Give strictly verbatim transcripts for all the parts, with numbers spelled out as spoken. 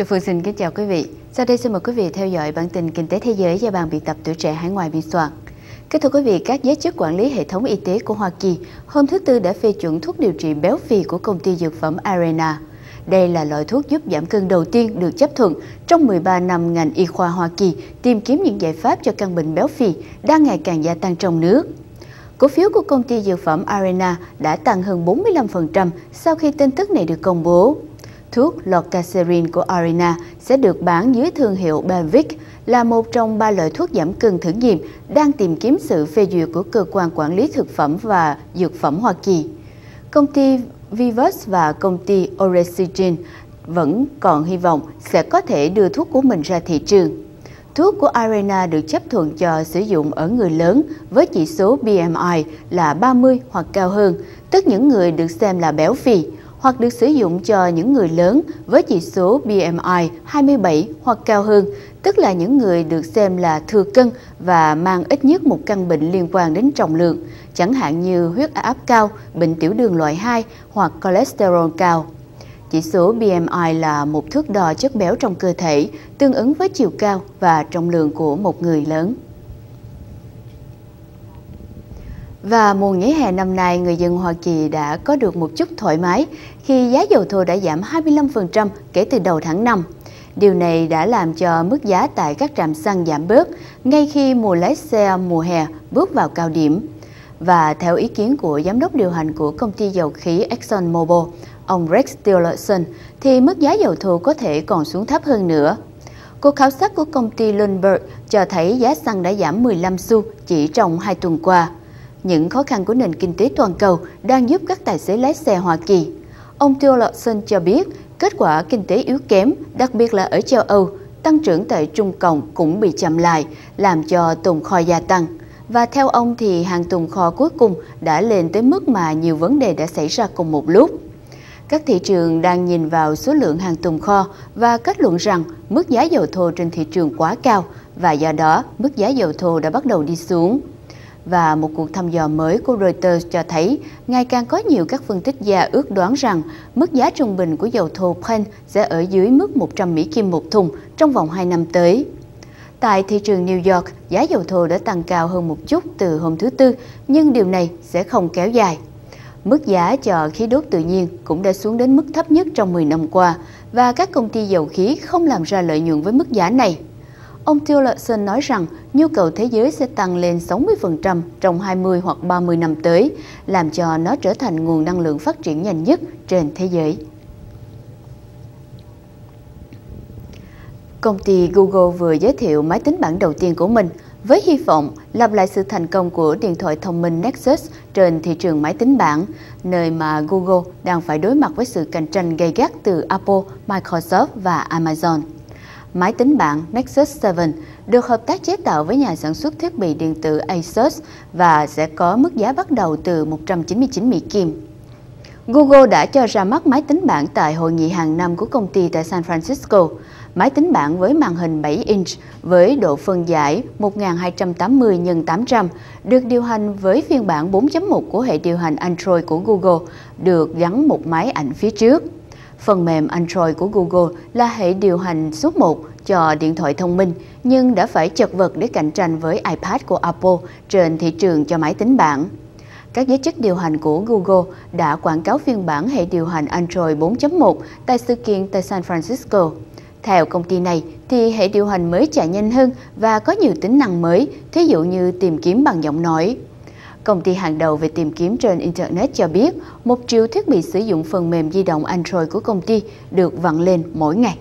Tôi Phương xin kính chào quý vị. Sau đây xin mời quý vị theo dõi bản tin Kinh tế Thế giới do Ban biên tập Tuổi Trẻ Hải Ngoại biên soạn. Kính thưa quý vị, các giới chức quản lý hệ thống y tế của Hoa Kỳ hôm thứ Tư đã phê chuẩn thuốc điều trị béo phì của công ty dược phẩm Arena. Đây là loại thuốc giúp giảm cân đầu tiên được chấp thuận trong mười ba năm ngành y khoa Hoa Kỳ tìm kiếm những giải pháp cho căn bệnh béo phì đang ngày càng gia tăng trong nước. Cổ phiếu của công ty dược phẩm Arena đã tăng hơn bốn mươi lăm phần trăm sau khi tin tức này được công bố. Thuốc Lorcaserin của Arena sẽ được bán dưới thương hiệu Belvic, là một trong ba loại thuốc giảm cân thử nghiệm đang tìm kiếm sự phê duyệt của Cơ quan Quản lý Thực phẩm và Dược phẩm Hoa Kỳ. Công ty Vivus và công ty Oresigen vẫn còn hy vọng sẽ có thể đưa thuốc của mình ra thị trường. Thuốc của Arena được chấp thuận cho sử dụng ở người lớn với chỉ số B M I là ba mươi hoặc cao hơn, tức những người được xem là béo phì, hoặc được sử dụng cho những người lớn với chỉ số B M I hai mươi bảy hoặc cao hơn, tức là những người được xem là thừa cân và mang ít nhất một căn bệnh liên quan đến trọng lượng, chẳng hạn như huyết áp cao, bệnh tiểu đường loại hai hoặc cholesterol cao. Chỉ số B M I là một thước đo chất béo trong cơ thể, tương ứng với chiều cao và trọng lượng của một người lớn. Và mùa nghỉ hè năm nay, người dân Hoa Kỳ đã có được một chút thoải mái khi giá dầu thô đã giảm hai mươi lăm phần trăm kể từ đầu tháng năm. Điều này đã làm cho mức giá tại các trạm xăng giảm bớt ngay khi mùa lái xe mùa hè bước vào cao điểm. Và theo ý kiến của giám đốc điều hành của công ty dầu khí ExxonMobil, ông Rex Tillerson, thì mức giá dầu thô có thể còn xuống thấp hơn nữa. Cuộc khảo sát của công ty Bloomberg cho thấy giá xăng đã giảm mười lăm xu chỉ trong hai tuần qua. Những khó khăn của nền kinh tế toàn cầu đang giúp các tài xế lái xe Hoa Kỳ. Ông Tillerson cho biết kết quả kinh tế yếu kém, đặc biệt là ở châu Âu, tăng trưởng tại Trung Cộng cũng bị chậm lại, làm cho tồn kho gia tăng. Và theo ông thì hàng tồn kho cuối cùng đã lên tới mức mà nhiều vấn đề đã xảy ra cùng một lúc. Các thị trường đang nhìn vào số lượng hàng tồn kho và kết luận rằng mức giá dầu thô trên thị trường quá cao và do đó mức giá dầu thô đã bắt đầu đi xuống. Và một cuộc thăm dò mới của Reuters cho thấy ngày càng có nhiều các phân tích gia ước đoán rằng mức giá trung bình của dầu thô Brent sẽ ở dưới mức một trăm Mỹ Kim một thùng trong vòng hai năm tới. Tại thị trường New York, giá dầu thô đã tăng cao hơn một chút từ hôm thứ Tư, nhưng điều này sẽ không kéo dài. Mức giá cho khí đốt tự nhiên cũng đã xuống đến mức thấp nhất trong mười năm qua, và các công ty dầu khí không làm ra lợi nhuận với mức giá này. Ông Tillerson nói rằng nhu cầu thế giới sẽ tăng lên sáu mươi phần trăm trong hai mươi hoặc ba mươi năm tới, làm cho nó trở thành nguồn năng lượng phát triển nhanh nhất trên thế giới. Công ty Google vừa giới thiệu máy tính bảng đầu tiên của mình với hy vọng lặp lại sự thành công của điện thoại thông minh Nexus trên thị trường máy tính bảng, nơi mà Google đang phải đối mặt với sự cạnh tranh gay gắt từ Apple, Microsoft và Amazon. Máy tính bảng Nexus bảy được hợp tác chế tạo với nhà sản xuất thiết bị điện tử Asus và sẽ có mức giá bắt đầu từ một trăm chín mươi chín Mỹ Kim. Google đã cho ra mắt máy tính bảng tại hội nghị hàng năm của công ty tại San Francisco. Máy tính bảng với màn hình bảy inch với độ phân giải một nghìn hai trăm tám mươi nhân tám trăm được điều hành với phiên bản bốn chấm một của hệ điều hành Android của Google, được gắn một máy ảnh phía trước. Phần mềm Android của Google là hệ điều hành số một cho điện thoại thông minh, nhưng đã phải chật vật để cạnh tranh với iPad của Apple trên thị trường cho máy tính bảng. Các giới chức điều hành của Google đã quảng cáo phiên bản hệ điều hành Android bốn chấm một tại sự kiện tại San Francisco. Theo công ty này, thì hệ điều hành mới chạy nhanh hơn và có nhiều tính năng mới, thí dụ như tìm kiếm bằng giọng nói. Công ty hàng đầu về tìm kiếm trên Internet cho biết một triệu thiết bị sử dụng phần mềm di động Android của công ty được vặn lên mỗi ngày.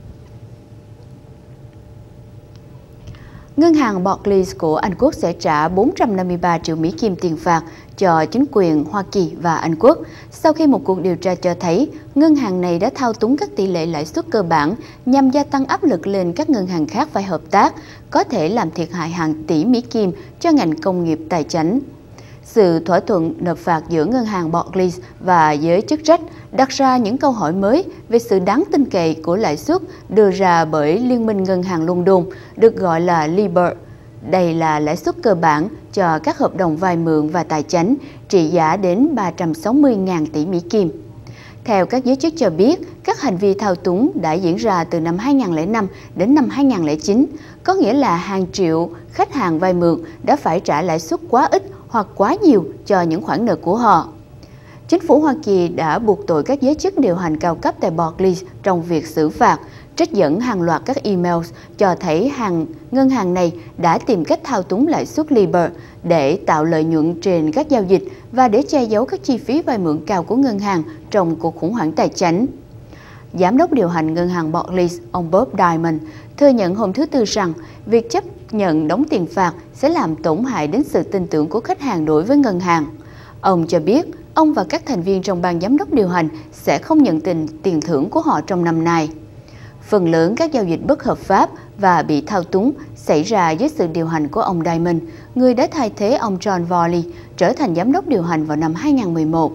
Ngân hàng Barclays của Anh Quốc sẽ trả bốn trăm năm mươi ba triệu Mỹ Kim tiền phạt cho chính quyền Hoa Kỳ và Anh Quốc sau khi một cuộc điều tra cho thấy ngân hàng này đã thao túng các tỷ lệ lãi suất cơ bản nhằm gia tăng áp lực lên các ngân hàng khác phải hợp tác, có thể làm thiệt hại hàng tỷ Mỹ Kim cho ngành công nghiệp tài chính. Sự thỏa thuận nộp phạt giữa ngân hàng Barclays và giới chức trách đặt ra những câu hỏi mới về sự đáng tin cậy của lãi suất đưa ra bởi Liên minh Ngân hàng London, được gọi là LIBOR. Đây là lãi suất cơ bản cho các hợp đồng vay mượn và tài chính trị giá đến ba trăm sáu mươi nghìn tỷ Mỹ Kim. Theo các giới chức cho biết, Các hành vi thao túng đã diễn ra từ năm hai nghìn không trăm lẻ năm đến năm hai nghìn không trăm lẻ chín, có nghĩa là hàng triệu khách hàng vay mượn đã phải trả lãi suất quá ít hoặc quá nhiều cho những khoản nợ của họ. Chính phủ Hoa Kỳ đã buộc tội các giới chức điều hành cao cấp tại Barclays trong việc xử phạt, trích dẫn hàng loạt các email cho thấy hàng ngân hàng này đã tìm cách thao túng lãi suất LIBOR để tạo lợi nhuận trên các giao dịch và để che giấu các chi phí vay mượn cao của ngân hàng trong cuộc khủng hoảng tài chính. Giám đốc điều hành ngân hàng Barclays, ông Bob Diamond, thừa nhận hôm thứ Tư rằng việc chấp nhận đóng tiền phạt sẽ làm tổn hại đến sự tin tưởng của khách hàng đối với ngân hàng. Ông cho biết ông và các thành viên trong ban giám đốc điều hành sẽ không nhận tiền tiền thưởng của họ trong năm nay. Phần lớn các giao dịch bất hợp pháp và bị thao túng xảy ra dưới sự điều hành của ông Diamond, người đã thay thế ông John Varley trở thành giám đốc điều hành vào năm hai nghìn không trăm mười một.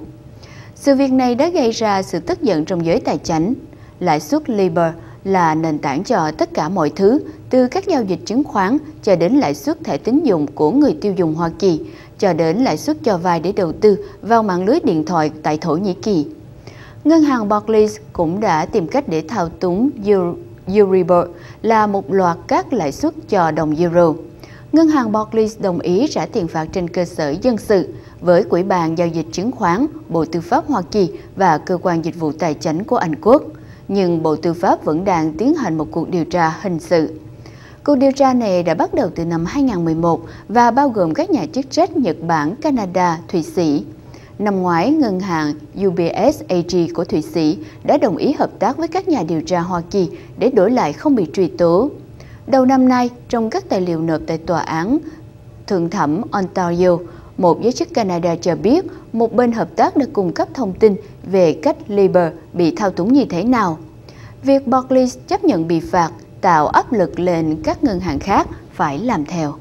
Sự việc này đã gây ra sự tức giận trong giới tài chính. Lãi suất LIBOR là nền tảng cho tất cả mọi thứ, từ các giao dịch chứng khoán cho đến lãi suất thẻ tín dụng của người tiêu dùng Hoa Kỳ, cho đến lãi suất cho vay để đầu tư vào mạng lưới điện thoại tại Thổ Nhĩ Kỳ. Ngân hàng Barclays cũng đã tìm cách để thao túng Euribor, là một loạt các lãi suất cho đồng euro. Ngân hàng Barclays đồng ý trả tiền phạt trên cơ sở dân sự với Ủy ban Giao dịch Chứng khoán, Bộ Tư pháp Hoa Kỳ và Cơ quan Dịch vụ Tài chính của Anh Quốc, nhưng Bộ Tư pháp vẫn đang tiến hành một cuộc điều tra hình sự. Cuộc điều tra này đã bắt đầu từ năm hai nghìn không trăm mười một và bao gồm các nhà chức trách Nhật Bản, Canada, Thụy Sĩ. Năm ngoái, ngân hàng U B S A G của Thụy Sĩ đã đồng ý hợp tác với các nhà điều tra Hoa Kỳ để đổi lại không bị truy tố. Đầu năm nay, trong các tài liệu nộp tại Tòa án Thượng thẩm Ontario, một giới chức Canada cho biết một bên hợp tác đã cung cấp thông tin về cách LIBOR bị thao túng như thế nào. Việc Barclays chấp nhận bị phạt tạo áp lực lên các ngân hàng khác phải làm theo.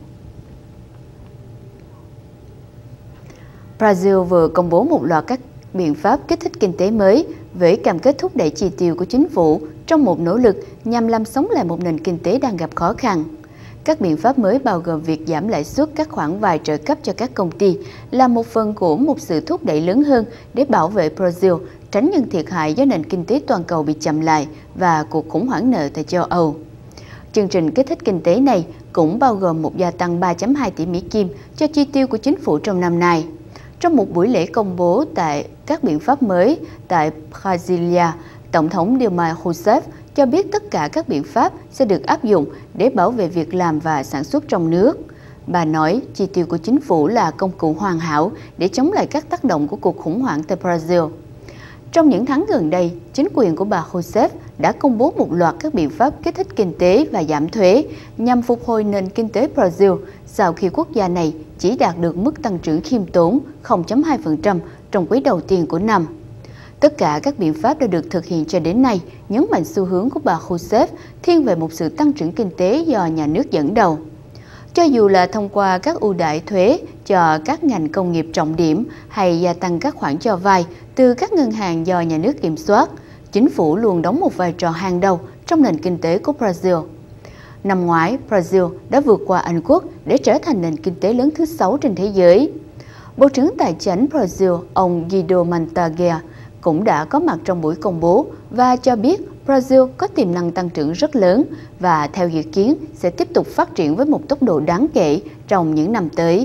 Brazil vừa công bố một loạt các biện pháp kích thích kinh tế mới với cam kết thúc đẩy chi tiêu của chính phủ trong một nỗ lực nhằm làm sống lại một nền kinh tế đang gặp khó khăn. Các biện pháp mới bao gồm việc giảm lãi suất các khoản vay trợ cấp cho các công ty là một phần của một sự thúc đẩy lớn hơn để bảo vệ Brazil tránh những thiệt hại do nền kinh tế toàn cầu bị chậm lại và cuộc khủng hoảng nợ tại châu Âu. Chương trình kích thích kinh tế này cũng bao gồm một gia tăng ba phẩy hai tỷ Mỹ Kim cho chi tiêu của chính phủ trong năm nay. Trong một buổi lễ công bố tại các biện pháp mới tại Brasilia, Tổng thống Dilma Rousseff cho biết tất cả các biện pháp sẽ được áp dụng để bảo vệ việc làm và sản xuất trong nước. Bà nói chi tiêu của chính phủ là công cụ hoàn hảo để chống lại các tác động của cuộc khủng hoảng tại Brazil. Trong những tháng gần đây, chính quyền của bà Rousseff đã công bố một loạt các biện pháp kích thích kinh tế và giảm thuế nhằm phục hồi nền kinh tế Brazil sau khi quốc gia này chỉ đạt được mức tăng trưởng khiêm tốn không phẩy hai phần trăm trong quý đầu tiên của năm. Tất cả các biện pháp đã được thực hiện cho đến nay nhấn mạnh xu hướng của bà Rousseff thiên về một sự tăng trưởng kinh tế do nhà nước dẫn đầu. Cho dù là thông qua các ưu đãi thuế cho các ngành công nghiệp trọng điểm hay gia tăng các khoản cho vay từ các ngân hàng do nhà nước kiểm soát, chính phủ luôn đóng một vai trò hàng đầu trong nền kinh tế của Brazil. Năm ngoái, Brazil đã vượt qua Anh Quốc để trở thành nền kinh tế lớn thứ sáu trên thế giới. Bộ trưởng Tài chính Brazil, ông Guido Mantega, cũng đã có mặt trong buổi công bố và cho biết Brazil có tiềm năng tăng trưởng rất lớn và theo dự kiến sẽ tiếp tục phát triển với một tốc độ đáng kể trong những năm tới.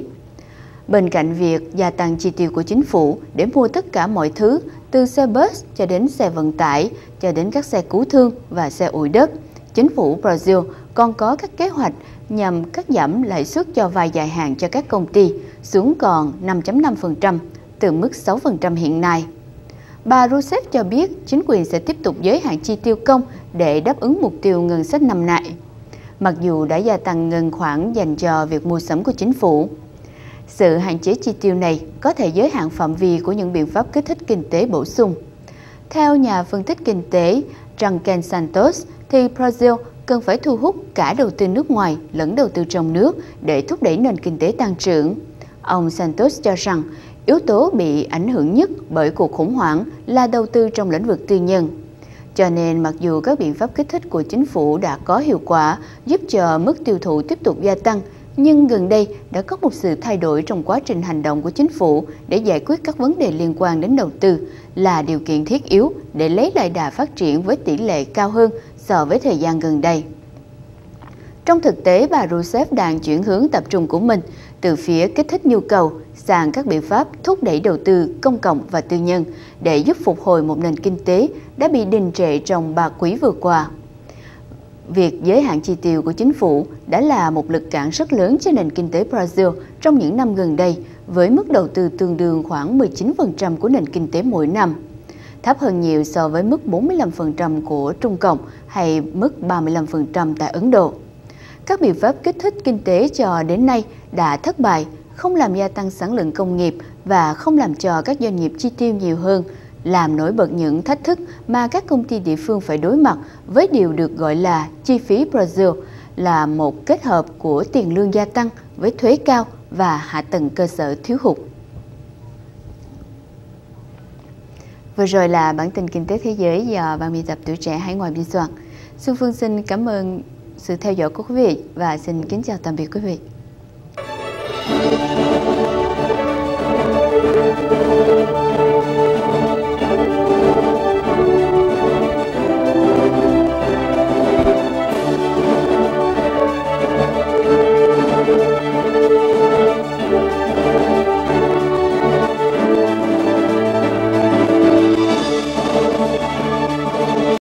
Bên cạnh việc gia tăng chi tiêu của chính phủ để mua tất cả mọi thứ từ xe bus cho đến xe vận tải cho đến các xe cứu thương và xe ủi đất, chính phủ Brazil còn có các kế hoạch nhằm cắt giảm lãi suất cho vay dài hạn cho các công ty xuống còn năm phẩy năm phần trăm từ mức sáu phần trăm hiện nay. Bà Rousseff cho biết chính quyền sẽ tiếp tục giới hạn chi tiêu công để đáp ứng mục tiêu ngân sách năm nay, mặc dù đã gia tăng ngân khoản dành cho việc mua sắm của chính phủ. Sự hạn chế chi tiêu này có thể giới hạn phạm vi của những biện pháp kích thích kinh tế bổ sung. Theo nhà phân tích kinh tế Duncan Santos, thì Brazil cần phải thu hút cả đầu tư nước ngoài lẫn đầu tư trong nước để thúc đẩy nền kinh tế tăng trưởng. Ông Santos cho rằng yếu tố bị ảnh hưởng nhất bởi cuộc khủng hoảng là đầu tư trong lĩnh vực tư nhân. Cho nên mặc dù các biện pháp kích thích của chính phủ đã có hiệu quả giúp cho mức tiêu thụ tiếp tục gia tăng, Nhưng gần đây đã có một sự thay đổi trong quá trình hành động của chính phủ để giải quyết các vấn đề liên quan đến đầu tư, là điều kiện thiết yếu để lấy lại đà phát triển với tỷ lệ cao hơn so với thời gian gần đây. Trong thực tế, bà Rousseff đang chuyển hướng tập trung của mình từ phía kích thích nhu cầu sang các biện pháp thúc đẩy đầu tư công cộng và tư nhân để giúp phục hồi một nền kinh tế đã bị đình trệ trong ba quý vừa qua. Việc giới hạn chi tiêu của chính phủ đã là một lực cản rất lớn cho nền kinh tế Brazil trong những năm gần đây, với mức đầu tư tương đương khoảng mười chín phần trăm của nền kinh tế mỗi năm, thấp hơn nhiều so với mức bốn mươi lăm phần trăm của Trung Cộng hay mức ba mươi lăm phần trăm tại Ấn Độ. Các biện pháp kích thích kinh tế cho đến nay đã thất bại, không làm gia tăng sản lượng công nghiệp và không làm cho các doanh nghiệp chi tiêu nhiều hơn, làm nổi bật những thách thức mà các công ty địa phương phải đối mặt với điều được gọi là chi phí Brazil, là một kết hợp của tiền lương gia tăng với thuế cao và hạ tầng cơ sở thiếu hụt. Vừa rồi là bản tin kinh tế thế giới do Ban biên tập Tuổi Trẻ Hải Ngoại biên soạn. Xuân Phương xin cảm ơn sự theo dõi của quý vị và xin kính chào tạm biệt quý vị.